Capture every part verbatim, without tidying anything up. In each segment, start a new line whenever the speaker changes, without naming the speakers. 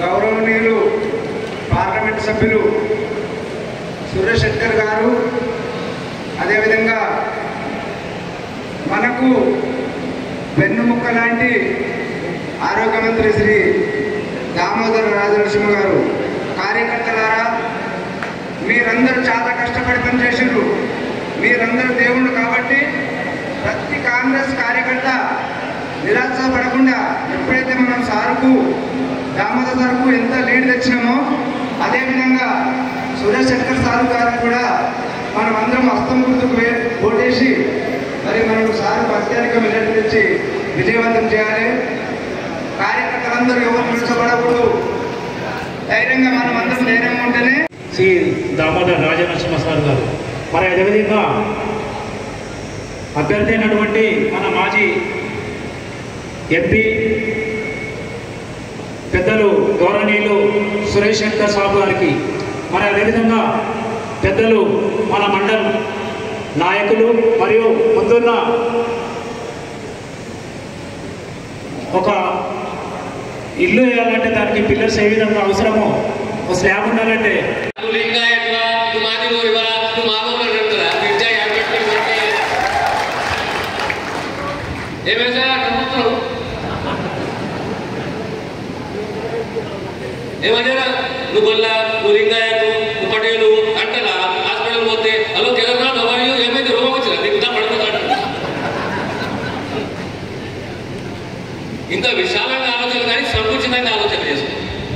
గౌరవనీయులు పార్లమెంట్ సభ్యులు సురేష్ శెట్కర్ గారు, అదేవిధంగా మనకు వెన్నుముక్క లాంటి ఆరోగ్య మంత్రి శ్రీ దామోదర రాజనరసింహ గారు, కార్యకర్తలారా మీరందరూ చాలా కష్టపడి పనిచేసారు. మీరందరూ దేవుళ్ళు కాబట్టి ప్రతి కాంగ్రెస్ కార్యకర్త నిరాశపడకుండా ఎప్పుడైతే మనం సార్కు దామోదర్ సార్కు ఎంత లీడ్ తెచ్చినామో అదేవిధంగా సురేష్ శెట్కర్ సార్ గారిని కూడా మనం అందరం హస్తం గుర్తుకు ఓటేసి మరి మనం సార్ అత్యధిక మెజార్టీ తెచ్చి విజయవంతం చేయాలి. కార్యకర్తలందరూ ఎవరు నిలిచబడకూడదు, ధైర్యంగా మనం అందరం ధైర్యంగా ఉంటేనే.
శ్రీ దామోదర్ రాజనరసింహ సార్ గారు, మరి అదేవిధంగా అభ్యర్థి అయినటువంటి మన మాజీ ఎంపీ పెద్దలు గౌరవనీయులు సురేష్ శెట్కర్ సాబు గారికి, మరి అదేవిధంగా పెద్దలు మన మండల్ నాయకులు మరియు ముందున్న ఒక ఇల్లు వేయాలంటే దానికి పిల్లర్స్ ఏ విధంగా అవసరమో ఒక స్లాబ్ ఉండాలంటే
ఏమన్నా నువ్వు గొల్లా, నువ్వు లింగాయతు, నువ్వు పటేలు అంటలా హాస్పిటల్ పోతే హలో కేదార్నాథ్ ఎవరు ఏమైతే రోగం వచ్చినా నీకు ఇంకా పడుకుంటాడు. ఇంత విశాలంగా ఆలోచన కానీ సంకుచితంగా ఆలోచన చేసుకో.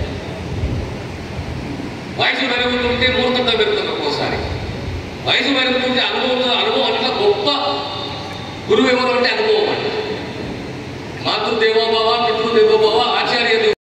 వయసు పెరుగుతుంటే మూర్ఖంగా పెరుగుతుంది. ఒక్కోసారి వయసు పెరుగుతుంటే అనుభవం అనుభవం అంటే గొప్ప గురువు ఎవరు అంటే అనుభవం అంటే మాతృదేవోభవ పితృదేవోభవ ఆచార్య